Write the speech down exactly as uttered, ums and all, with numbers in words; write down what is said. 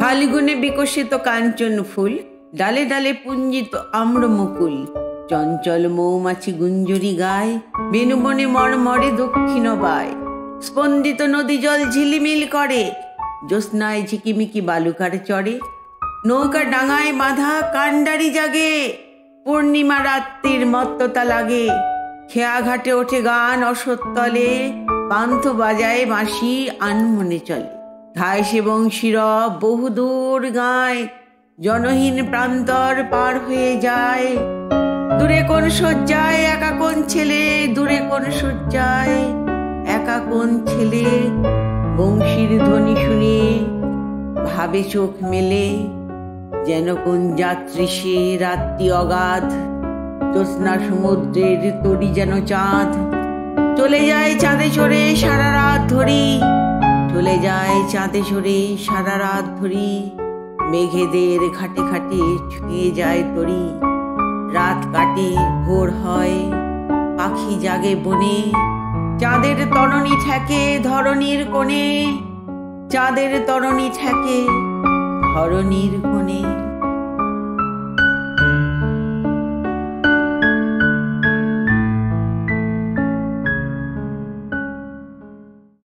ফাল্গুনে বিকশিত কাঞ্চন ফুল, ডালে ডালে পুঞ্জিত আম্র মুকুল। চঞ্চল মৌমাছি গুঞ্জরি গায়, বেনুবনে মরমরে দক্ষিণ বায়। স্পন্দিত নদী জল ঝিলিমিল করে, জ্যোৎস্নায় ঝিকিমিকি বালুকার চরে। নৌকা ডাঙায় বাঁধা কান্ডারি জাগে, পূর্ণিমা রাত্রির মত্ততা লাগে। খেয়া ঘাটে ওঠে গান অসত্তলে, পান্থ বাজায় বাঁশি আনমনে চলে। ধায় সে বংশীরব বহুদূর গায়, জনহীন প্রান্তর পার হয়ে যায়। দূরে কোন শয্যায় একা কোন ছেলে, দূরে কোন শয্যায় একা কোন ছেলে। বংশীর ধ্বনি শুনে ভাবে চোখ মেলে, যেন কোন যাত্রী সে রাত্রি অগাধ। জ্যোৎস্না সমুদ্রের তরি যেন চাঁদ, চলে যায় চাঁদে চড়ে সারা রাত ধরি। চলে যায় চাঁদে চড়ে সারা রাত ধরি। মেঘেদের ঘাটে ঘাটে ছুঁয়ে যায় তরি। রাত কাটে ভোর হয়, পাখি জাগে বনে। চাঁদের তরণী ঠেকে ধরণীর কোণে, চাঁদের তরণী ঠেকে ধরণীর কোণে।